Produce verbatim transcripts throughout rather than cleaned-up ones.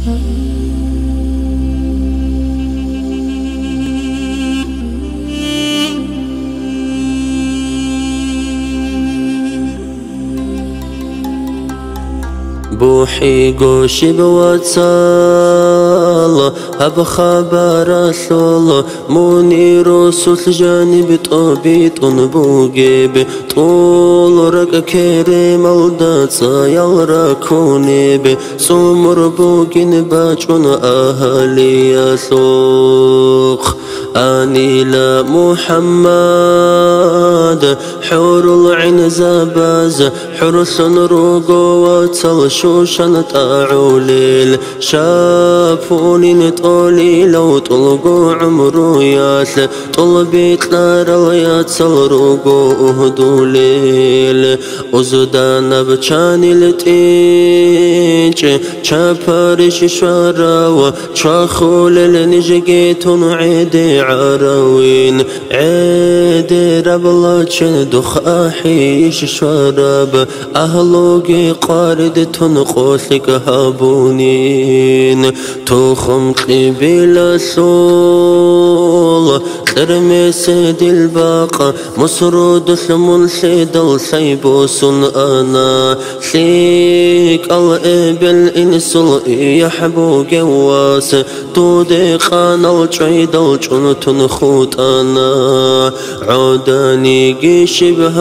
بوحي قوشي بواتسال هب خبر ثول موني رسول جانب طبيط بوجيب طول رك كريم الدات يلركوني بسمر بوجين باجون أهلي يسوق أني لا محمد حور العين زباز حرس روغو واتل شوشن تعوليل شافوني طولي لو طلقو عمرو ياس طلبيت نار الياتل روغو اهدوليل وزدان بچاني لتيج چاپارش شوراو چاخول لنجيتون عيدي عراوين عيدي ربلاچن دخ احيش شراب اهلوغي قارد تنقوثك هابونين توخم قبيل سول ترمي سيد الباقة مسرود ثمن سيد السيبوس انا سيك الابل انسل يحبو قواس تودي خان الجيد الجنة خوت انا عوداني قيش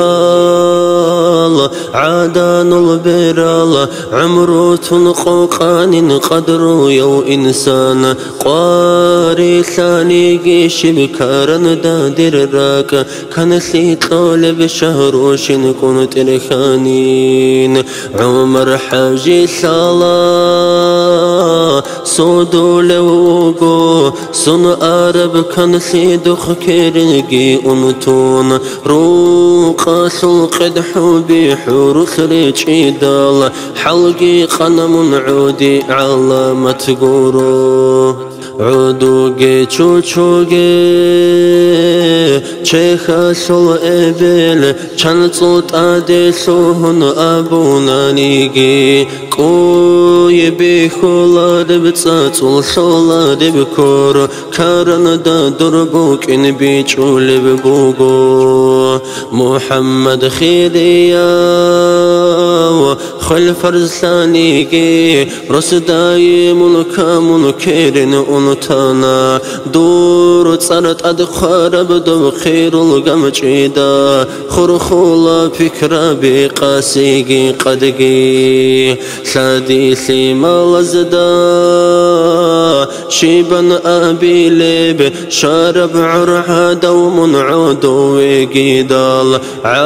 بهال عادان البرال عمرو تنقوقان قدرو يو انسان قاري ثاني قيش بكارن دادر راك كان سيطول بشهروش كنت رخانين عمر حاجي صلاة سودو لوغو سن عرب كان سيدخ كيرنجي أنتون روقا سلقد حبي حروس ريشي دال حلقي خنم عودي علامة غورو عودوغي چوچوغي چيخا سل ابل چنصوت آدي سوهن ابونانيغي قوي بخولاد بتساتول سولاد بكور كارن دا دربوك ان بيچول ببوغو محمد خيريا خلف رسانيغي رسداي ملكا منكرن انتانا دور صارت ادخار بدو خير الغمچيدا خرخولا فكرة بقاسيغي قدغي ساديسي مالزدا شيبا ابي لب شارب عرها دوم عودو وقيدال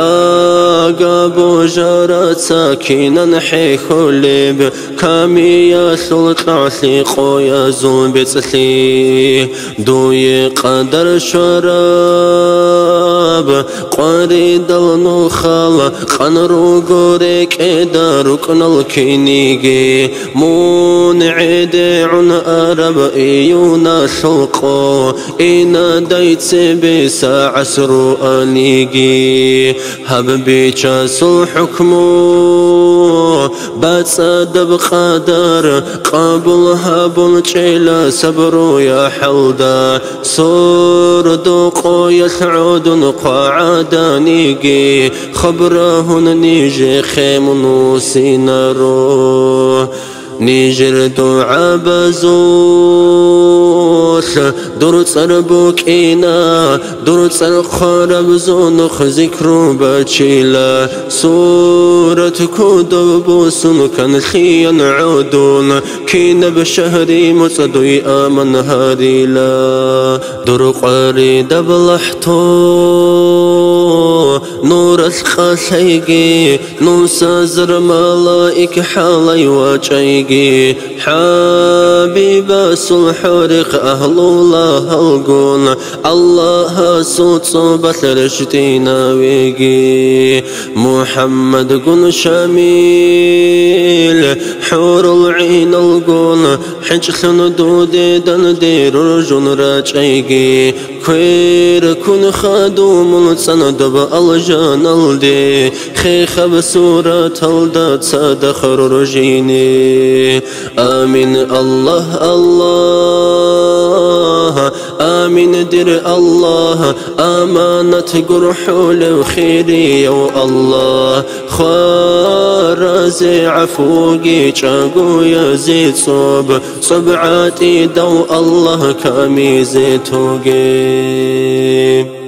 عاقب جارت ساكنا حيخو لب كامي يا سلطع سيقو يا زوم بتسلي دوي قدر شراب قريد النخال قنرو قوريك إدا ركن الكينيجي منعد عن أرب إيونا سلقو إنا دايت بسا عسر أنيجي هببي جاسو حكمو بتصد بقدر قبل هبل جيلا صبرو يا حلدا صور دوقو يسعود قعدانيجي خبرهن نيجي خيم نوسينارو نيجر دعا بزوس دور صربوكينا دور صرخار بزون خذكرو بچيلا سورة كدبوسن كان خيان عودون كين بشهري مصدوي آمن هاريلا دور قاري دبلحتو نور اسخاسيجي نوسا زر ملائك حالي واجيجي حبيب سلحورق أهل الله القون الله صوت صوبت رشتينا ويجي محمد قن شميل حور العين القون حجسن دودي دندير رجن راجيجي كوير كن خادوم الصندب الجان الدي خيخ بسورة الدات سادخر رجيني آمين الله الله آمين دير الله أمانة قرحول وخيري يا الله خارزي عفوقي شاقو يزيد صوب صبعاتي دو الله كامي زيتوقي